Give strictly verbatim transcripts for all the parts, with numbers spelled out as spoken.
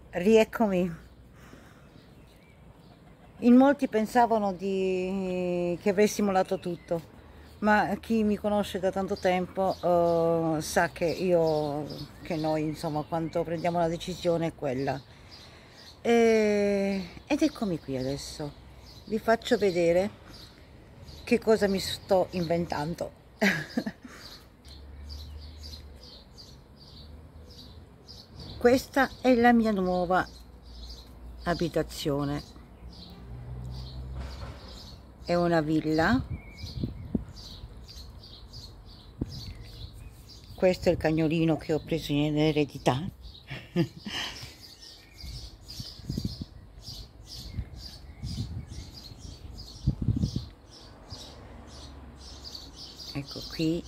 Rieccomi. In molti pensavano di... che avessi mollato tutto, ma chi mi conosce da tanto tempo uh, sa che io, che noi, insomma, quando prendiamo una decisione è quella. E... Ed eccomi qui adesso. Vi faccio vedere che cosa mi sto inventando. Questa è la mia nuova abitazione. È una villa. Questo è il cagnolino che ho preso in eredità. Ecco qui.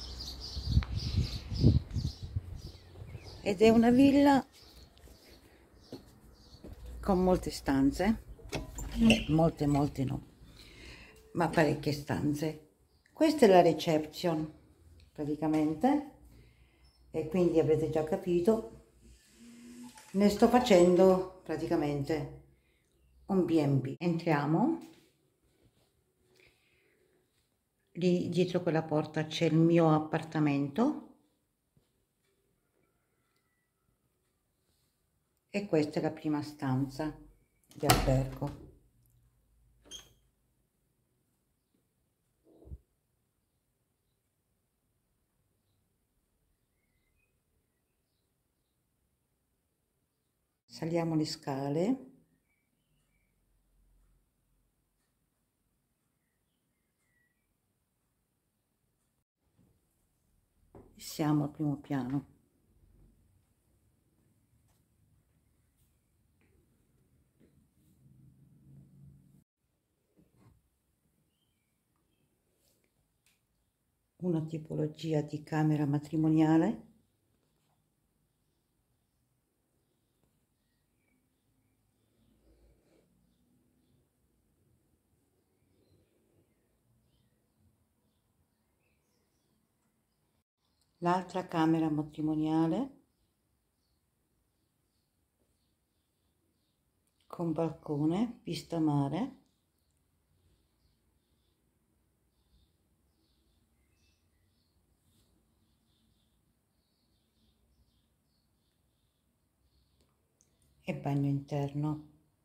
Ed è una villa con molte stanze, eh, molte molte no, ma parecchie stanze. Questa è la reception praticamente, e quindi avrete già capito, ne sto facendo praticamente un B and B. Entriamo, lì dietro quella porta c'è il mio appartamento e questa è la prima stanza di albergo. Saliamo le scale. Siamo al primo piano. Una tipologia di camera matrimoniale. L'altra camera matrimoniale con balcone, vista mare. E bagno interno.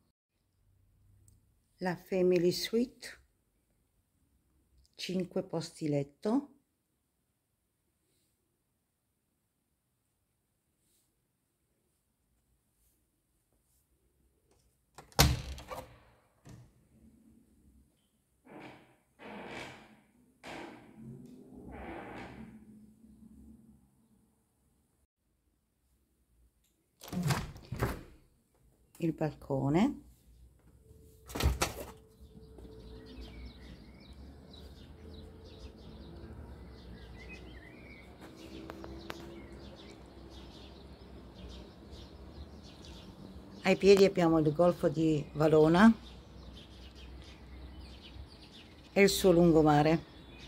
La family suite, cinque posti letto. Il balcone. Ai piedi abbiamo il golfo di Valona e il suo lungomare.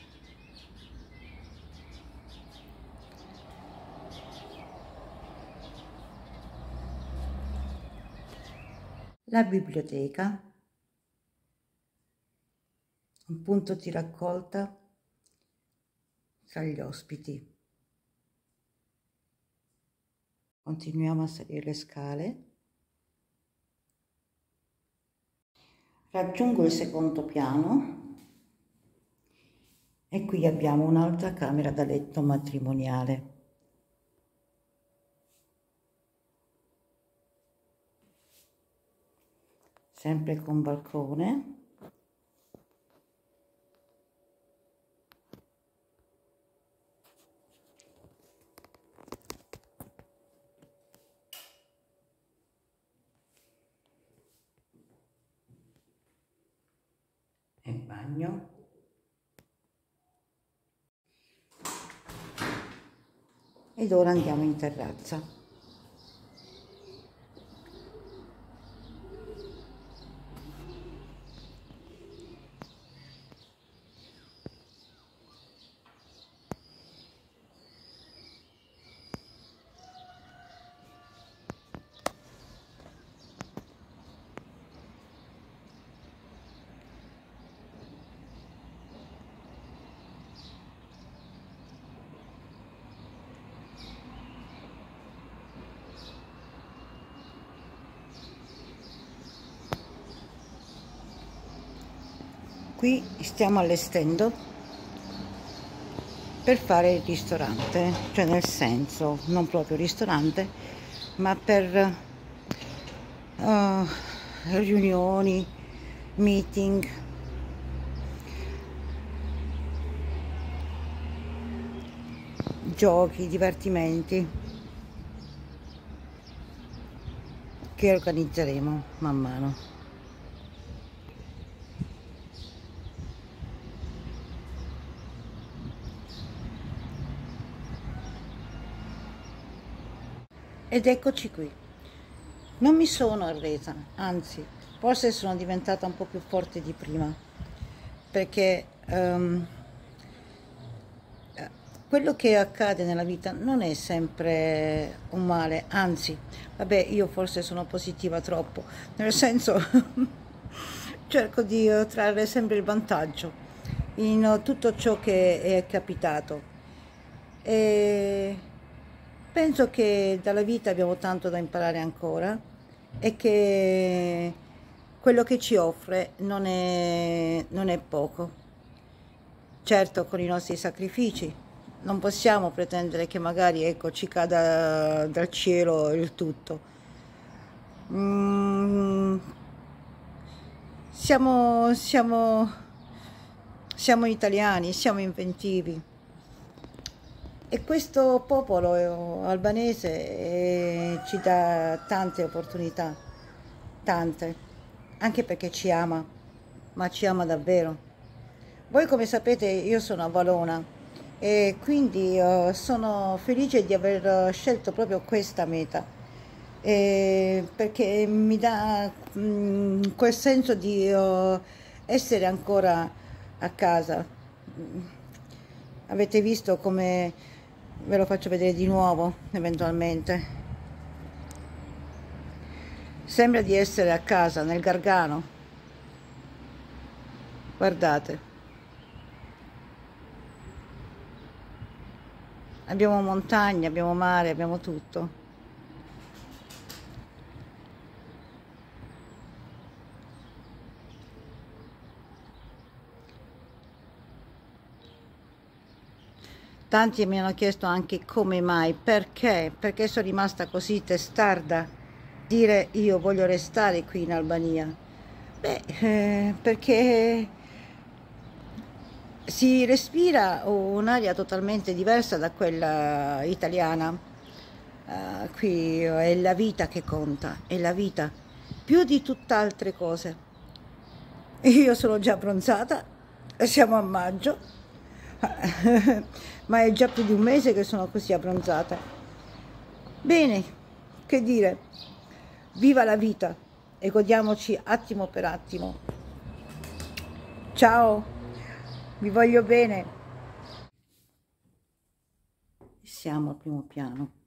La biblioteca, un punto di raccolta tra gli ospiti. Continuiamo a salire le scale. Raggiungo il secondo piano e qui abbiamo un'altra camera da letto matrimoniale. Sempre con balcone. E bagno. Ed ora andiamo in terrazza. qui stiamo allestendo per fare il ristorante, cioè nel senso non proprio ristorante, ma per uh, riunioni, meeting, giochi, divertimenti che organizzeremo man mano. Ed eccoci qui. Non mi sono arresa, anzi, forse sono diventata un po' più forte di prima, perché um, quello che accade nella vita non è sempre un male, anzi, vabbè, io forse sono positiva troppo, nel senso cerco di uh, trarre sempre il vantaggio in uh, tutto ciò che è capitato. E penso che dalla vita abbiamo tanto da imparare ancora e che quello che ci offre non è, non è poco. Certo, con i nostri sacrifici non possiamo pretendere che magari, ecco, ci cada dal cielo il tutto. Mm, siamo, siamo, siamo italiani, siamo inventivi. E questo popolo albanese eh, ci dà tante opportunità, tante, anche perché ci ama, ma ci ama davvero. Voi come sapete io sono avvalona e quindi eh, sono felice di aver scelto proprio questa meta, eh, perché mi dà mm, quel senso di eh, essere ancora a casa. Avete visto come ve lo faccio vedere di nuovo eventualmente. Sembra di essere a casa nel Gargano. Guardate, abbiamo montagne, abbiamo mare, abbiamo tutto. Tanti mi hanno chiesto anche come mai, perché, perché sono rimasta così testarda, dire io voglio restare qui in Albania. Beh, eh, perché si respira un'aria totalmente diversa da quella italiana. Uh, qui è la vita che conta, è la vita, più di tutt'altre cose. Io sono già abbronzata, siamo a maggio, ma è già più di un mese che sono così abbronzata. Bene, che dire, viva la vita e godiamoci attimo per attimo. Ciao, vi voglio bene. Siamo al primo piano.